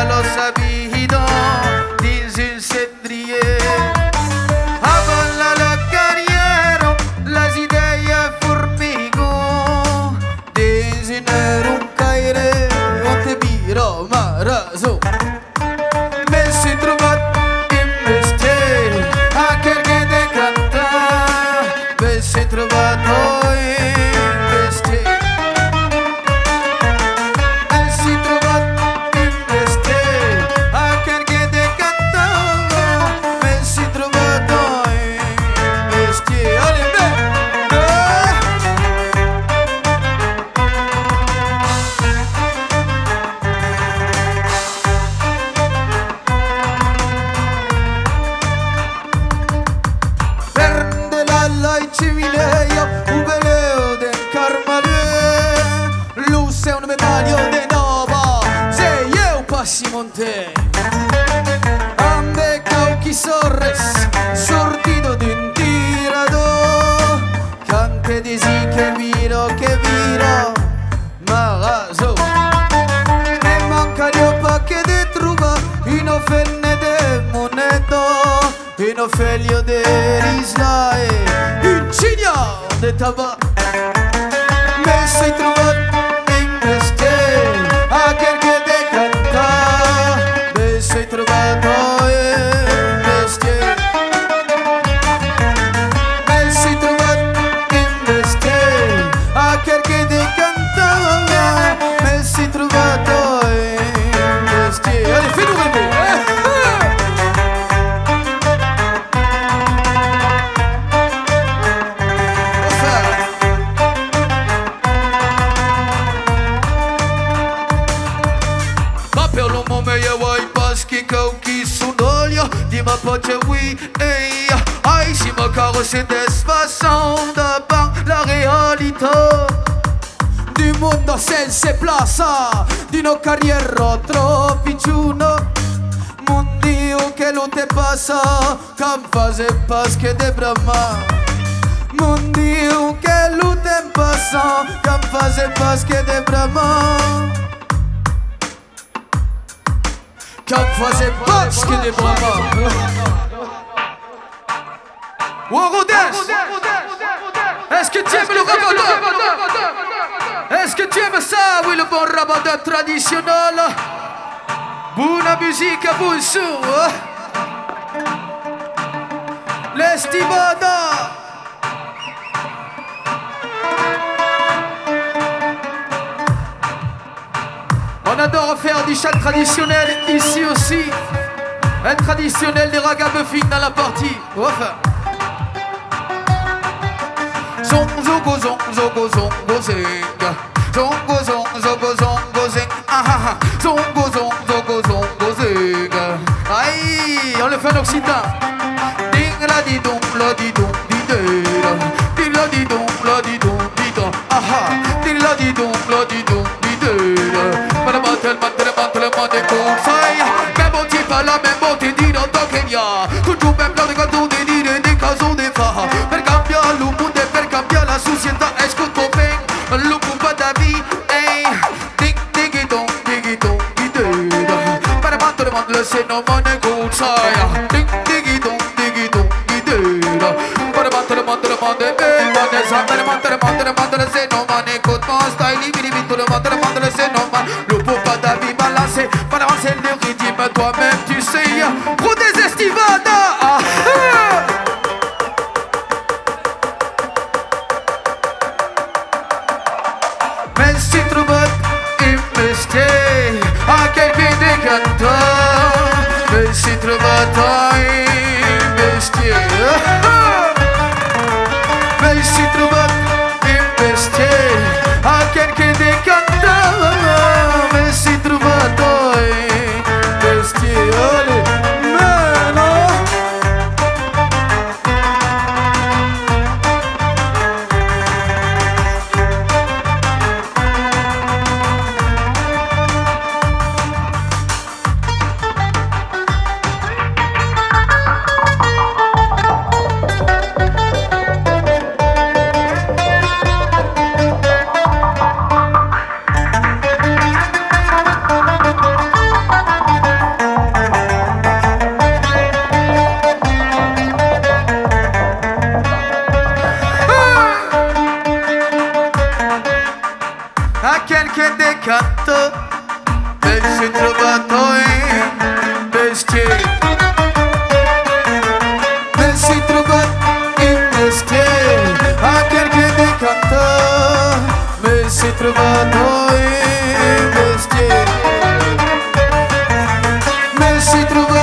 lo sabido dins un cendrier. Avant la carrière, les idées formigo dins un caire on te biro ma raso. Me si trobat in mestiere a che de cantare, me si trovato Monte ambe cauchi sorres sortido d'un tirador cante disi che viro marazo me manca pa che de truba ino fenne de moneto ino felio de rislae un cigno de tabac me sei trovato in mestiere a che sei trovato in mestiere, me sei trovato in mestiere, a che di cantare, me sei trovato in mestiere. Allez, fais-nous rêver, ma per l'uomo meglio vuoi che cauchi sull'olio di ma poche oui e ai si ma caro c'est des façons de par la réalité du mondo senza plaza di no carriera tropicciuno mondio che non te passa cam fase pas che de brama mondio che non te passa cam fase pas che de brama Cap faisait pas ce que des bras. Warodès, est-ce que tu aimes le rabat? Est-ce que tu aimes ça? Oui, le bon rabat traditionnel. Bonne musique, bon son. L'estibada. On adore faire du chant traditionnel ici aussi. Un traditionnel des ragamuffins dans la partie. Enfin. Zongo zongo zongo zing. Zongo zongo zongo zing. Ah ah ah. Zongo zongo zongo zing. Aïe, on le fait en occitan. Ding la di dong la di dong di de. Ding la di dong la di dong di do. Ah ah. Ding la di dong la di dong di de. Le monde est conseil. Même bon type à la même beauté dit dans ton Kenya. Toujours même dans les gâteaux des dîners des casons des phares. Per cambiare le monde et per cambiare la société. Est-ce que tu fais le coup pas d'avis? Hey, digidon, digidon, digidon. Para battre le monde, le phénomène est conseil. Digidon, digidon, digidon. Para battre le monde est belle. Le monde, le phénomène est conseil. Style, il tout le monde, le phénomène. Le coup pas d'avis. Pas avancer le rythme, toi-même tu sais. Pour des estivadas. Ah. Mais si trouvate in mestiere a quelqu'un de cantant. Mais si trouvate in mestiere. Mais si trouvate in mestiere a quelqu'un de cantant. Mais si trouvate canta, mi si trovato in mestiere. Mi si trovato in mestiere, anche che mi canta, mi si trovato in mestiere. Mi si trovato